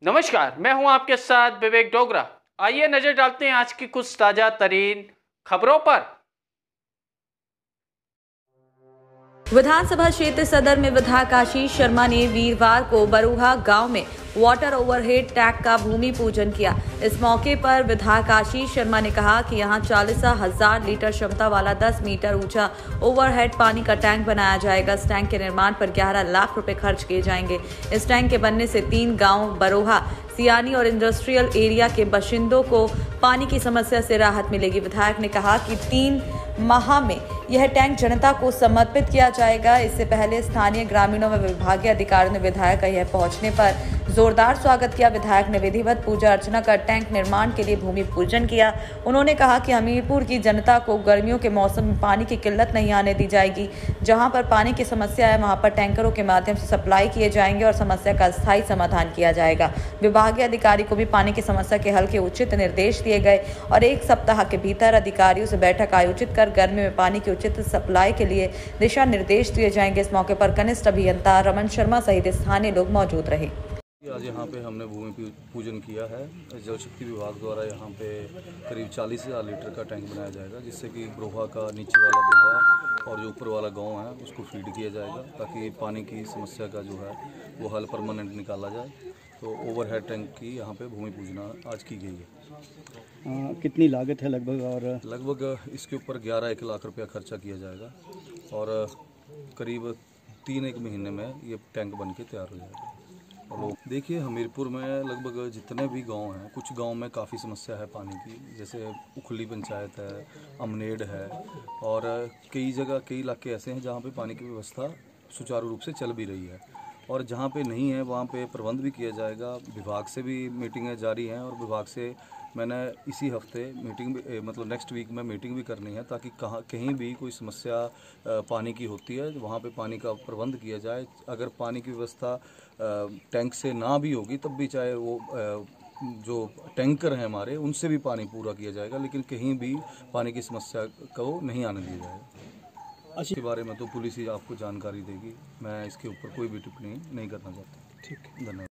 नमस्कार, मैं हूं आपके साथ विवेक डोगरा। आइए नजर डालते हैं आज की कुछ ताजा तरीन खबरों पर। विधानसभा क्षेत्र सदर में विधायक आशीष शर्मा ने वीरवार को बरूहा गांव में वाटर ओवरहेड टैंक का भूमि पूजन किया। इस मौके पर विधायक आशीष शर्मा ने कहा कि यहां 40,000 लीटर क्षमता वाला 10 मीटर ऊंचा ओवरहेड पानी का टैंक बनाया जाएगा। इस टैंक के निर्माण पर 11 लाख रुपए खर्च किए जाएंगे। इस टैंक के बनने से 3 गांव बरोहा, सियानी और इंडस्ट्रियल एरिया के बाशिंदों को पानी की समस्या से राहत मिलेगी। विधायक ने कहा कि 3 माह में यह टैंक जनता को समर्पित किया जाएगा। इससे पहले स्थानीय ग्रामीणों व विभागीय अधिकारियों ने विधायक का यह पहुंचने पर जोरदार स्वागत किया। विधायक ने विधिवत पूजा अर्चना कर टैंक निर्माण के लिए भूमि पूजन किया। उन्होंने कहा कि हमीरपुर की जनता को गर्मियों के मौसम में पानी की किल्लत नहीं आने दी जाएगी। जहां पर पानी की समस्या है वहां पर टैंकरों के माध्यम से सप्लाई किए जाएंगे और समस्या का स्थायी समाधान किया जाएगा। विभागीय अधिकारी को भी पानी की समस्या के हल के उचित निर्देश दिए गए और 1 सप्ताह के भीतर अधिकारियों से बैठक आयोजित कर गर्मी में पानी की उचित सप्लाई के लिए दिशा निर्देश दिए जाएंगे। इस मौके पर कनिष्ठ अभियंता रमन शर्मा सहित स्थानीय लोग मौजूद रहे। आज यहाँ पे हमने भूमि पूजन किया है। जल शक्ति विभाग द्वारा यहाँ पे करीब 40,000 लीटर का टैंक बनाया जाएगा, जिससे कि बरोहा का नीचे वाला बरोहा और जो ऊपर वाला गांव है उसको फीड किया जाएगा, ताकि पानी की समस्या का जो है वो हल परमानेंट निकाला जाए। तो ओवरहेड टैंक की यहाँ पे भूमि पूजना आज की गई है। कितनी लागत है लगभग? और लगभग इसके ऊपर 11-1 लाख रुपया खर्चा किया जाएगा और करीब 3-1 महीने में ये टैंक बन के तैयार हो जाएगा। देखिए, हमीरपुर में लगभग जितने भी गांव हैं, कुछ गांव में काफ़ी समस्या है पानी की, जैसे उखली पंचायत है, अमनेड है और कई जगह कई इलाके ऐसे हैं जहां पे पानी की व्यवस्था सुचारू रूप से चल भी रही है। और जहां पे नहीं है वहां पे प्रबंध भी किया जाएगा। विभाग से भी मीटिंगें जारी हैं और विभाग से मैंने इसी हफ्ते मीटिंग भी मतलब नेक्स्ट वीक में मीटिंग भी करनी है, ताकि कहीं भी कोई समस्या पानी की होती है वहाँ पे पानी का प्रबंध किया जाए। अगर पानी की व्यवस्था टैंक से ना भी होगी तब भी चाहे वो जो टैंकर हैं हमारे उनसे भी पानी पूरा किया जाएगा, लेकिन कहीं भी पानी की समस्या को नहीं आने दिया जाएगा। इसके बारे में तो पुलिस ही आपको जानकारी देगी। मैं इसके ऊपर कोई भी टिप्पणी नहीं करना चाहता। ठीक, धन्यवाद।